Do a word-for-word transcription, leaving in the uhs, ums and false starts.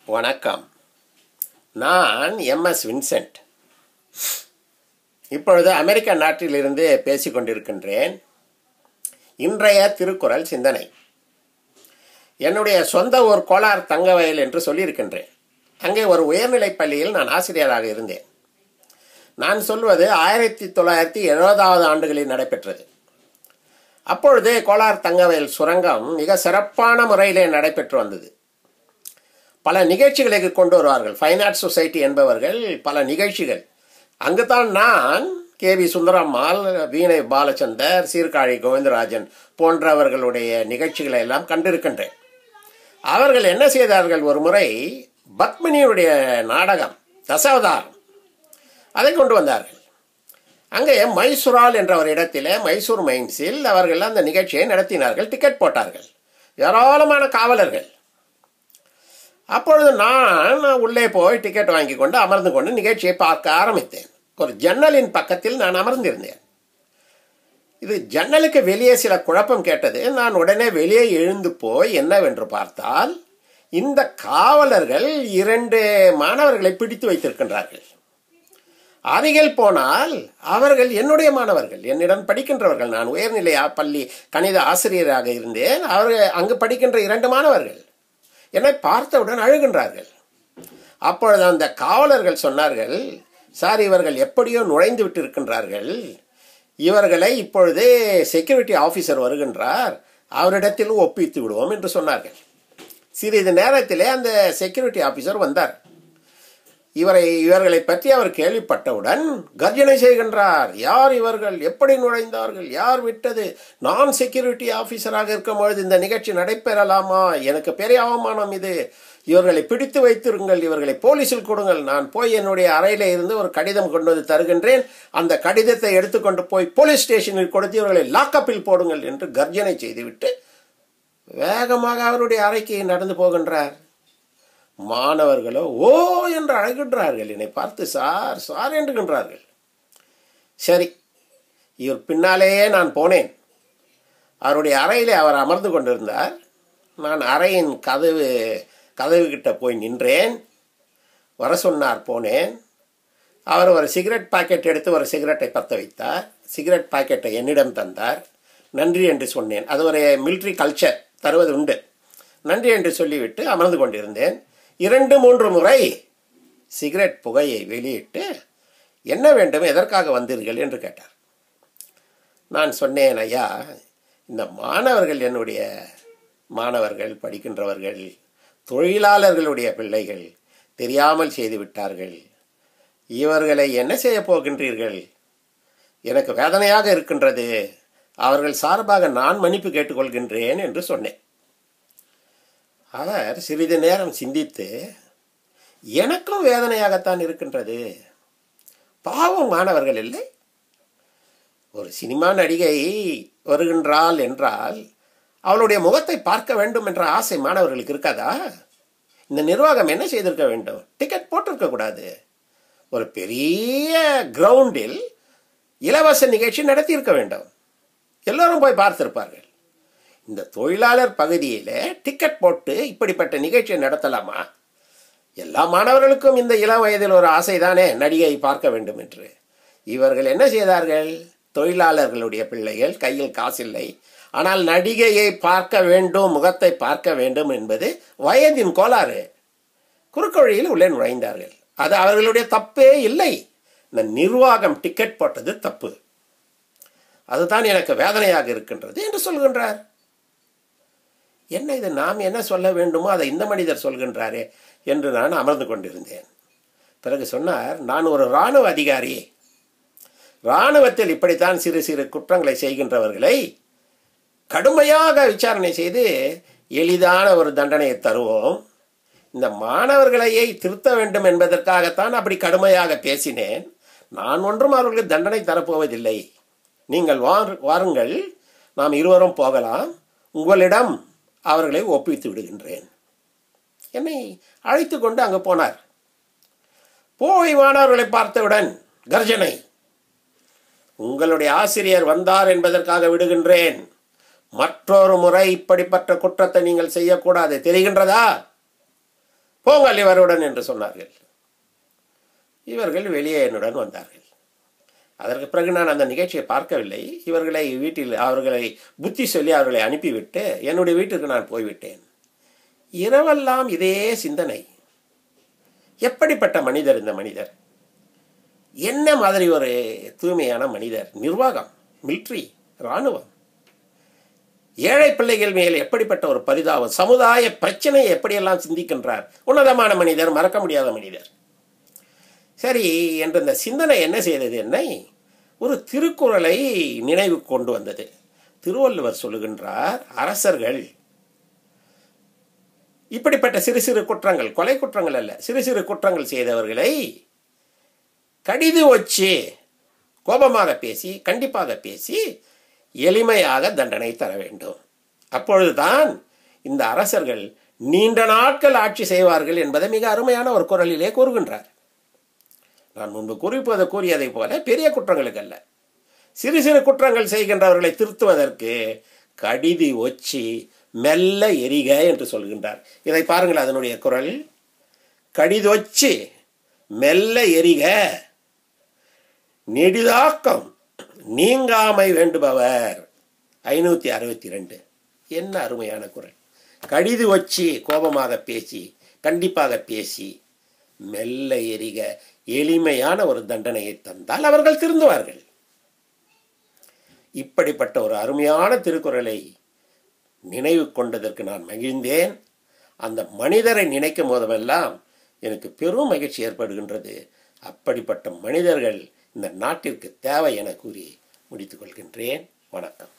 வணக்கம். நான் MS. Vincent. இப்பொழுது அமெரிக்க நாட்டிலிருந்து பேசிக் கொண்டிருக்கின்றேன். இன்றைய திருக்குறள் சிந்தனை. என்னுடைய சொந்த ஊர் கோலார் தங்கவயல் என்று சொல்லியிருக்கின்றேன். அங்கே ஒரு உயர்நிலைப் பள்ளியில் நான் ஆசிரியராக இருந்தேன். நான் சொல்வது ஆயிரத்தி தொள்ளாயிரத்தி எழுபதாவது ஆண்டுகளில் நடைபெற்றது. அப்பொழுது கோலார் தங்கவயல் சுரங்கம் மிக சிறப்பான முறையிலே நடைபெற்று வந்தது. பல நிகழ்ச்சிகளுக்கு கொண்டு வருவார்கள். ஃபைன் ஆர்ட் சொசைட்டி என்பவர்கள் பல நிகழ்ச்சிகள். அங்குதான் நான் கே வி சுந்தரம்மாள், வீணை பாலச்சந்தர், சீர்காழி கோவிந்தராஜன் போன்றவர்களுடைய நிகழ்ச்சிகளை எல்லாம் கண்டிருக்கின்றேன். அவர்கள் என்ன செய்தார்கள், ஒரு முறை பத்மினியுடைய நாடகம் தசாவதாரம் அதை கொண்டு வந்தார்கள். அங்கே மைசூரால் என்ற ஒரு இடத்திலே மைசூர் மைன்ஸில் அவர்கள் அந்த நிகழ்ச்சியை நடத்தினார்கள். டிக்கெட் போட்டார்கள், ஏராளமான காவலர்கள். அப்பொழுது நான் உள்ளே போய் டிக்கெட் வாங்கி கொண்டு அமர்ந்து கொண்டு நிகழ்ச்சியை பார்க்க ஆரம்பித்தேன். ஒரு ஜன்னலின் பக்கத்தில் நான் அமர்ந்திருந்தேன். இது ஜன்னலுக்கு வெளியே சில குழப்பம் கேட்டது. நான் உடனே வெளியே எழுந்து போய் என்னவென்று பார்த்தால், இந்த காவலர்கள் இரண்டு மாணவர்களை பிடித்து வைத்திருக்கின்றார்கள். அருகில் போனால் அவர்கள் என்னுடைய மாணவர்கள், என்னிடம் படிக்கின்றவர்கள். நான் உயர்நிலை பள்ளி கணித ஆசிரியராக இருந்தேன். அவர்கள் அங்கு படிக்கின்ற இரண்டு மாணவர்கள் என்னை பார்த்தவுடன் அழுகின்றார்கள். அப்பொழுது அந்த காவலர்கள் சொன்னார்கள், சார், இவர்கள் எப்படியோ நுழைந்து விட்டு இருக்கின்றார்கள், இவர்களை இப்பொழுது செக்யூரிட்டி ஆஃபீஸர் வருகின்றார், அவரிடத்தில் ஒப்பித்து விடுவோம் என்று சொன்னார்கள். சிறிது நேரத்திலே அந்த செக்யூரிட்டி ஆஃபீஸர் வந்தார். இவரை இவர்களை பற்றி அவர் கேள்விப்பட்டவுடன் கர்ஜனை செய்கின்றார். யார் இவர்கள், எப்படி நுழைந்தார்கள், யார் விட்டது, நான் செக்யூரிட்டி ஆஃபீஸராக இருக்கும் பொழுது இந்த நிகழ்ச்சி நடைபெறலாமா, எனக்கு பெரிய அவமானம் இது, இவர்களை பிடித்து வைத்திருங்கள், இவர்களை போலீஸில் கொடுங்கள், நான் போய் என்னுடைய அறையில இருந்து ஒரு கடிதம் கொண்டு வந்து தருகின்றேன், அந்த கடிதத்தை எடுத்துக்கொண்டு போய் போலீஸ் ஸ்டேஷனில் கொடுத்து இவர்களை லாக்கப்பில் போடுங்கள் என்று கர்ஜனை செய்துவிட்டு வேகமாக அவருடைய அறைக்கு நடந்து போகின்றார். மாணவர்களோ ஓ என்று அழைக்கின்றார்கள். என்னை பார்த்து சார் சார் என்றுகின்றார்கள். சரி, இவர் பின்னாலேயே நான் போனேன். அவருடைய அறையிலே அவர் அமர்ந்து கொண்டிருந்தார். நான் அறையின் கதவு கதவு கிட்ட போய் நின்றேன். வர சொன்னார், போனேன். அவர் ஒரு சிகரெட் பாக்கெட் எடுத்து ஒரு சிகரெட்டை பற்ற வைத்தார். சிகரெட் பாக்கெட்டை என்னிடம் தந்தார். நன்றி என்று சொன்னேன். அது ஒரு மிலிட்ரி கல்ச்சர், தருவது உண்டு. நன்றி என்று சொல்லிவிட்டு அமர்ந்து கொண்டிருந்தேன். இரண்டு மூன்று முறை சிகரெட் புகையை வெளியிட்டு என்ன வேண்டும், எதற்காக வந்தீர்கள் என்று கேட்டார். நான் சொன்னேன், ஐயா, இந்த மாணவர்கள் என்னுடைய மாணவர்கள், படிக்கின்றவர்கள், தொழிலாளர்களுடைய பிள்ளைகள், தெரியாமல் செய்து விட்டார்கள், இவர்களை என்ன செய்ய போகின்றீர்கள், எனக்கு வேதனையாக இருக்கின்றது, அவர்கள் சார்பாக நான் மன்னிப்பு கேட்டுக்கொள்கின்றேன் என்று சொன்னேன். அவர் சிறிது நேரம் சிந்தித்து, எனக்கும் வேதனையாகத்தான் இருக்கின்றது, பாவம் மாணவர்கள் இல்லை, ஒரு சினிமா நடிகை வருகின்றாள் என்றால் அவளுடைய முகத்தை பார்க்க வேண்டும் என்ற ஆசை மாணவர்களுக்கு இருக்காதா? இந்த நிர்வாகம் என்ன செய்திருக்க வேண்டும், டிக்கெட் போட்டிருக்க கூடாது, ஒரு பெரிய கிரவுண்டில் இலவச நிகழ்ச்சி நடத்தியிருக்க வேண்டும், எல்லோரும் போய் பார்த்திருப்பார்கள். இந்த தொழிலாளர் பகுதியில் டிக்கெட் போட்டு இப்படிப்பட்ட நிகழ்ச்சியை நடத்தலாமா? எல்லா மாணவர்களுக்கும் இந்த இளம் வயதில் ஒரு ஆசைதானே நடிகை பார்க்க வேண்டும் என்று. இவர்கள் என்ன செய்தார்கள், தொழிலாளர்களுடைய பிள்ளைகள், கையில் காசில்லை, ஆனால் நடிகையை பார்க்க வேண்டும், முகத்தை பார்க்க வேண்டும் என்பது வயதின் கோளாறு. குறுக்கு வழியில் உள்ளே நுழைந்தார்கள். அது அவர்களுடைய தப்பே இல்லை. இந்த நிர்வாகம் டிக்கெட் போட்டது தப்பு. அதுதான் எனக்கு வேதனையாக இருக்கின்றது என்று சொல்கின்றார். என்ன இது, நாம் என்ன சொல்ல வேண்டுமோ அதை இந்த மனிதர் சொல்கின்றாரே என்று நான் அமர்ந்து கொண்டிருந்தேன். பிறகு சொன்னார், நான் ஒரு இராணுவ அதிகாரி, இராணுவத்தில் இப்படித்தான் சிறு சிறு குற்றங்களை செய்கின்றவர்களை கடுமையாக விசாரணை செய்து எளிதான ஒரு தண்டனையை தருவோம். இந்த மாணவர்களையே திருத்த வேண்டும் என்பதற்காகத்தான் அப்படி கடுமையாக பேசினேன். நான் ஒன்றும் அவர்களுக்கு தண்டனை தரப்போவதில்லை. நீங்கள் வாருங்கள், நாம் இருவரும் போகலாம், உங்களிடம் அவர்களை ஒப்பித்து விடுகின்றேன். என்னை அழைத்து கொண்டு அங்கு போனார். போய் மாணவர்களை பார்த்தவுடன் கர்ஜனை, உங்களுடைய ஆசிரியர் வந்தார் என்பதற்காக விடுகின்றேன், மற்றொரு முறை இப்படிப்பட்ட குற்றத்தை நீங்கள் செய்யக்கூடாது, தெரிகின்றதா? போங்கள் இவருடன் என்று சொன்னார்கள். இவர்கள் வெளியே என்னுடன் வந்தார்கள். அதற்கு பிறகு நான் அந்த நிகழ்ச்சியை பார்க்கவில்லை. இவர்களை வீட்டில் அவர்களை புத்தி சொல்லி அவர்களை அனுப்பிவிட்டு என்னுடைய வீட்டுக்கு நான் போய்விட்டேன். இரவெல்லாம் இதே சிந்தனை. எப்படிப்பட்ட மனிதர் இந்த மனிதர்? என்ன மாதிரி ஒரு தூய்மையான மனிதர்? நிர்வாகம், மிலிட்ரி, இராணுவம், ஏழை பிள்ளைகள் மேல் எப்படிப்பட்ட ஒரு பரிதாபம், சமுதாய பிரச்சனையை எப்படியெல்லாம் சிந்திக்கின்றார். உன்னதமான மனிதர், மறக்க முடியாத மனிதர். சரி என்று இந்த சிந்தனை என்ன செய்தது? என்னை ஒரு திருக்குறளை நினைவு கொண்டு வந்தது. திருவள்ளுவர் சொல்லுகின்றார், அரசர்கள் இப்படிப்பட்ட சிறு சிறு குற்றங்கள், கொலை குற்றங்கள் அல்ல, சிறு சிறு குற்றங்கள் செய்தவர்களை கடிது வச்சு கோபமாக பேசி கண்டிப்பாக பேசி எளிமையாக தண்டனை தர வேண்டும். அப்பொழுதுதான் இந்த அரசர்கள் நீண்ட நாட்கள் ஆட்சி செய்வார்கள் என்பதை மிக அருமையான ஒரு குரலிலே கூறுகின்றார். நான் முன்பு குறிப்பது கூறியதை போல பெரிய குற்றங்களுக்கு அல்ல, சிறு சிறு குற்றங்கள் செய்கின்றவர்களை திருத்துவதற்கு கடிது ஒச்சி மெல்ல எரிக என்று சொல்கின்றார். இதை பாருங்கள், அதனுடைய குரல். கடிதொச்சி மெல்ல எரிக நெடிதாக்கம் நீங்காமை வேண்டுபவர். ஐநூற்றி அறுபத்தி ரெண்டு. என்ன அருமையான குரல். கடிது வச்சு கோபமாக பேசி கண்டிப்பாக பேசி மெல்ல எரிக எளிமையான ஒரு தண்டனையை தந்தால் அவர்கள் திருந்துவார்கள். இப்படிப்பட்ட ஒரு அருமையான திருக்குறளை நினைவு கொண்டதற்கு நான் மகிழ்ந்தேன். அந்த மனிதரை நினைக்கும் போதெல்லாம் எனக்கு பெரும் மகிழ்ச்சி ஏற்படுகின்றது. அப்படிப்பட்ட மனிதர்கள் இந்த நாட்டிற்கு தேவை என கூறி முடித்துக் கொள்கின்றேன். வணக்கம்.